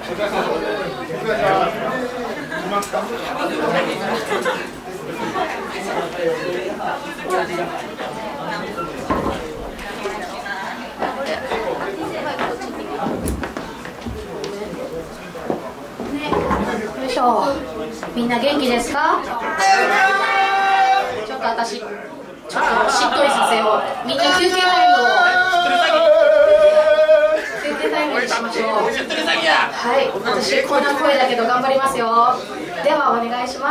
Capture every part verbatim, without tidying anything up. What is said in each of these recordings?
よいしょ。みんな元気ですか？ちょっと私ちょっとしっとりさせよう。みんな休憩タイムを休憩タイムにしましょう。はい、私こんな声だけど頑張りますよ。ではお願いし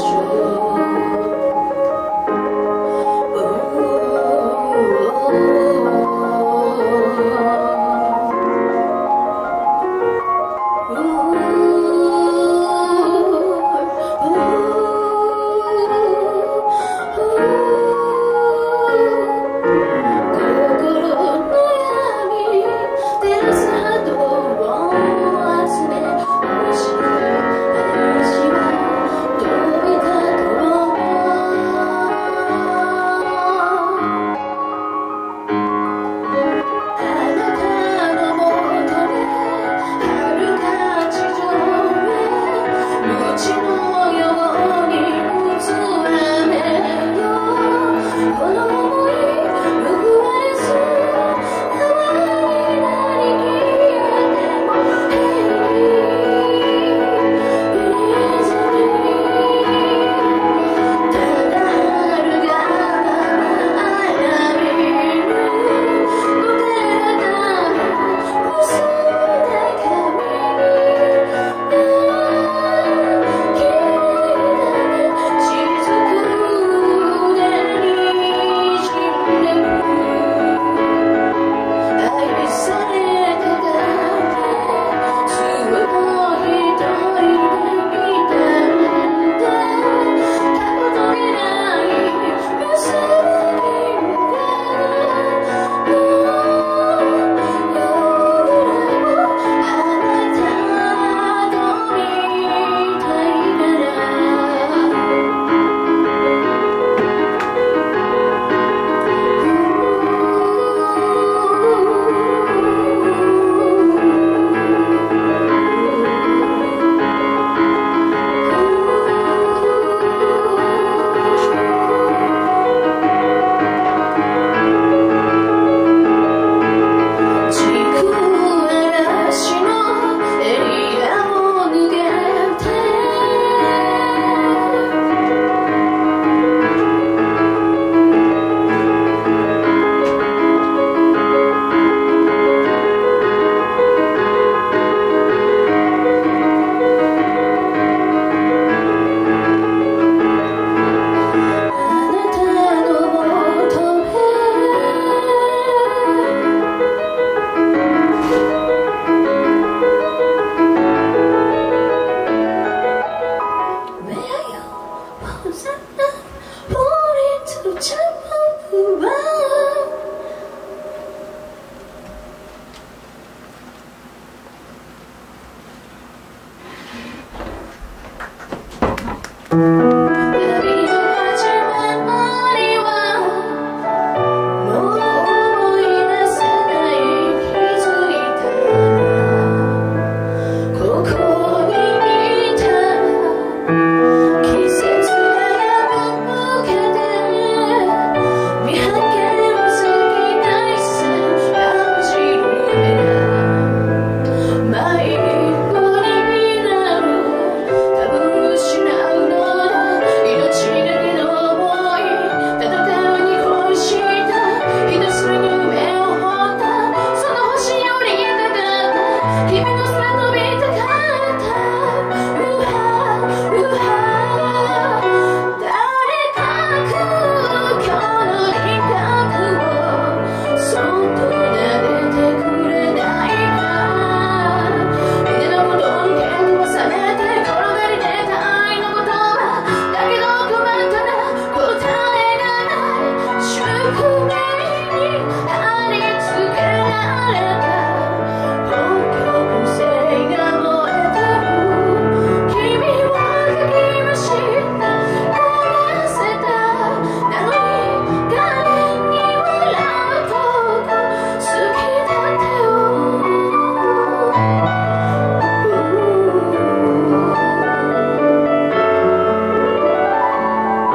ます。Oh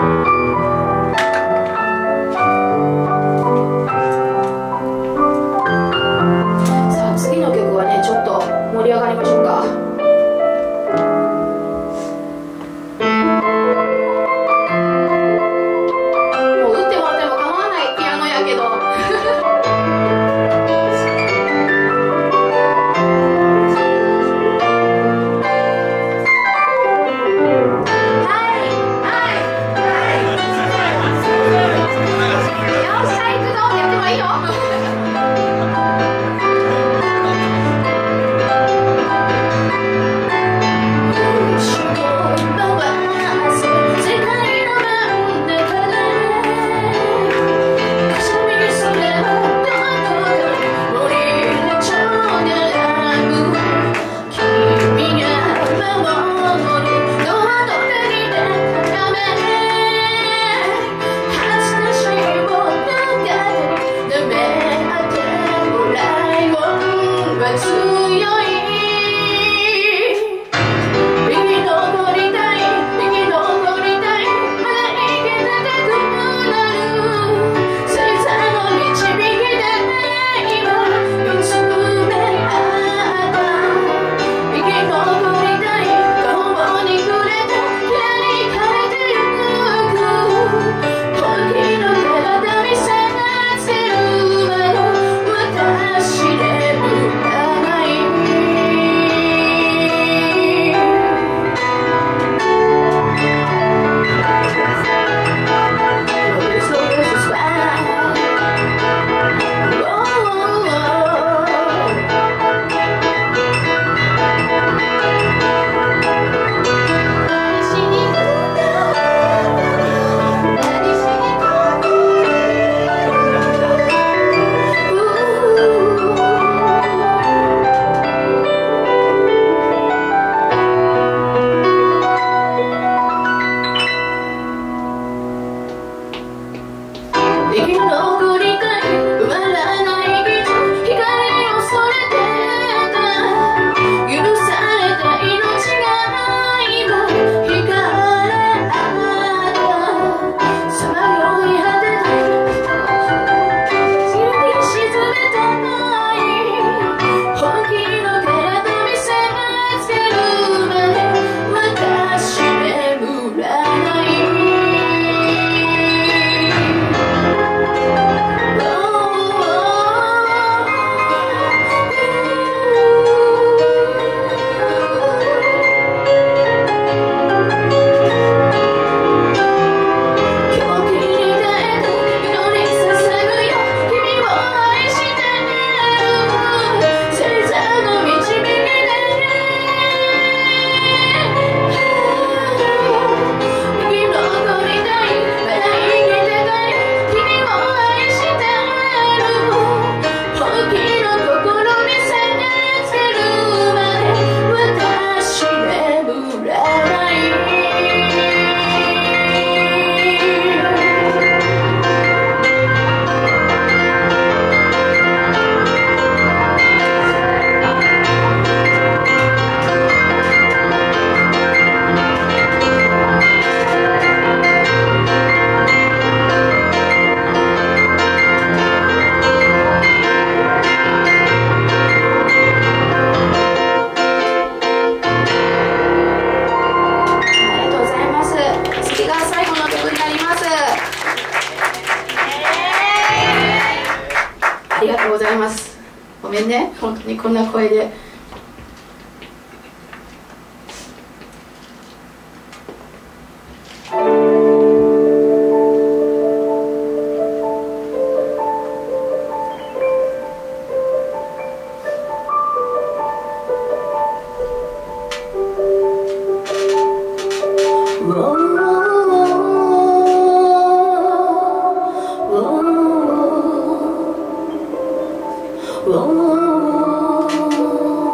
さあ次の曲はねちょっと盛り上がりましょうか。もう打ってもらっても構わないピアノやけどありがとうございます。ごめんね、本当にこんな声で。Oh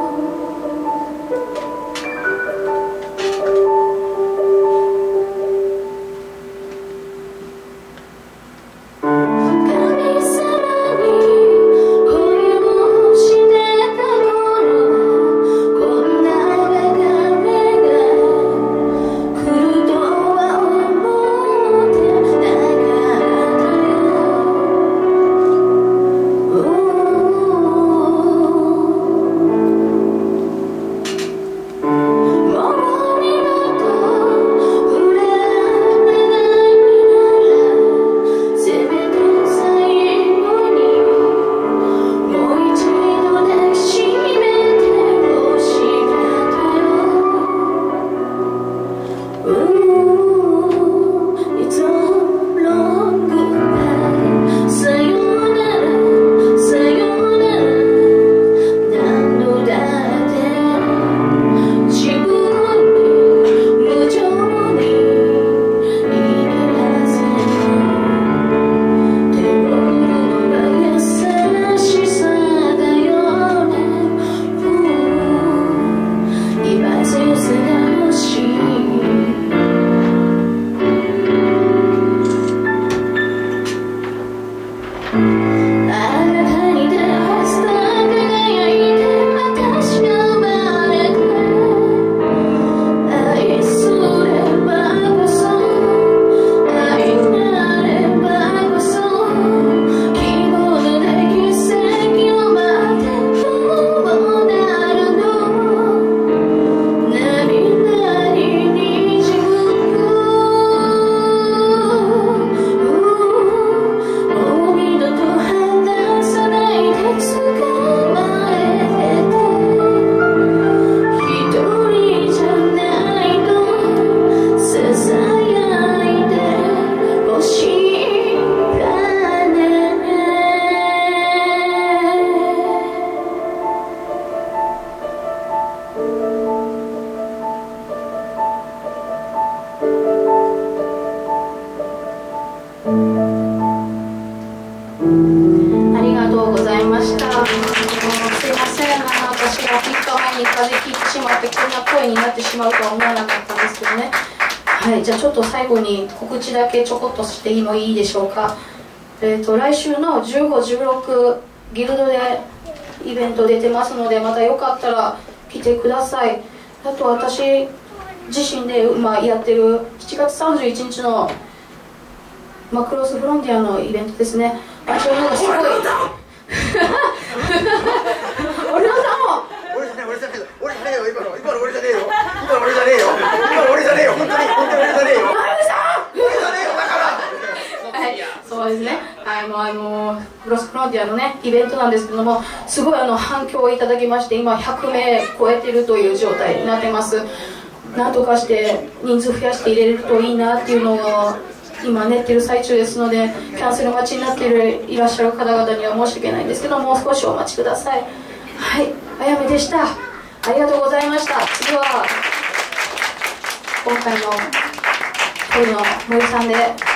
に風邪ひいてしまってこんな声になってしまうとは思わなかったんですけどね。はい、じゃあちょっと最後に告知だけちょこっとしてもいいでしょうか。えーと、来週のじゅうご、じゅうろくギルドでイベント出てますので、またよかったら来てください。あと私自身で、まあ、やってるしちがつさんじゅういちにちのマクロスフロンティアのイベントですね。あ、そういうのがすごい俺のさんも俺じゃねえ、俺じゃねえよ、俺じゃねえよ、今の今の俺じゃねえよ、今の俺じゃねえよ、今の俺じゃねえよ、本当に本当に俺じゃねえよ、俺じゃねえよ、だからはい、そうですね。はい、もうあのクロスフロンティアのねイベントなんですけども、すごいあの反響をいただきまして、今ひゃくめい超えてるという状態になってます。なんとかして人数増やして入れるといいなっていうのを今練ってる最中ですので、キャンセル待ちになっているいらっしゃる方々には申し訳ないんですけど、もう少しお待ちください。はい、あやめでした。ありがとうございました。次は今回の声の森さんで